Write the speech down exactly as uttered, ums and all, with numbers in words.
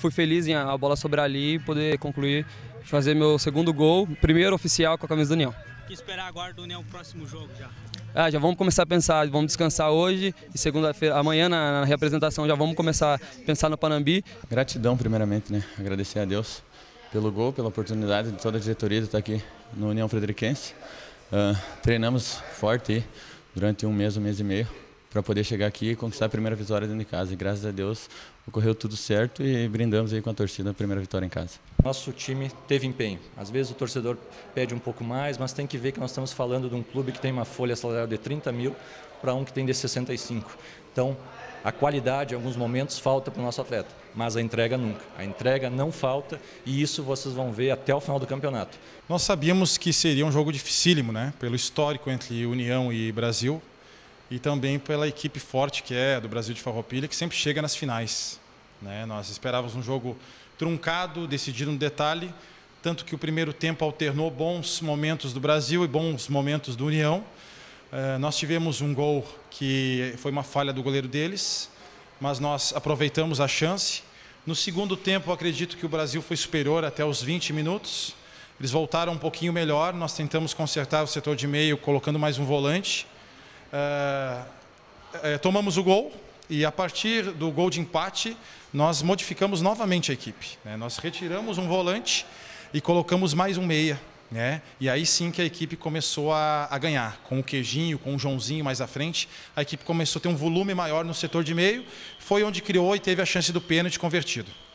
fui feliz em a bola sobrar ali e poder concluir, fazer meu segundo gol, primeiro oficial com a camisa do União. O que esperar agora do União no próximo jogo já? Ah, já vamos começar a pensar, vamos descansar hoje e segunda-feira, amanhã na, na representação já vamos começar a pensar no Panambi. Gratidão primeiramente, né? Agradecer a Deus pelo gol, pela oportunidade de toda a diretoria de estar aqui no União Frederiquense. Uh, treinamos forte aí durante um mês, um mês e meio, para poder chegar aqui e conquistar a primeira vitória dentro de casa. E graças a Deus ocorreu tudo certo e brindamos aí com a torcida a primeira vitória em casa. Nosso time teve empenho. Às vezes o torcedor pede um pouco mais, mas tem que ver que nós estamos falando de um clube que tem uma folha salarial de trinta mil para um que tem de sessenta e cinco. Então, a qualidade em alguns momentos falta para o nosso atleta, mas a entrega nunca. A entrega não falta e isso vocês vão ver até o final do campeonato. Nós sabíamos que seria um jogo dificílimo, né? Pelo histórico entre União e Brasil e também pela equipe forte que é do Brasil de Farroupilha, que sempre chega nas finais, né? Nós esperávamos um jogo truncado, decidido no detalhe, tanto que o primeiro tempo alternou bons momentos do Brasil e bons momentos do União. Uh, nós tivemos um gol que foi uma falha do goleiro deles, mas nós aproveitamos a chance. No segundo tempo, acredito que o Brasil foi superior até os vinte minutos. Eles voltaram um pouquinho melhor, nós tentamos consertar o setor de meio colocando mais um volante. Uh, uh, tomamos o gol e a partir do gol de empate, nós modificamos novamente a equipe, né? Nós retiramos um volante e colocamos mais um meia. Né? E aí sim que a equipe começou a, a ganhar, com o Queijinho, com o Joãozinho mais à frente, a equipe começou a ter um volume maior no setor de meio, foi onde criou e teve a chance do pênalti convertido.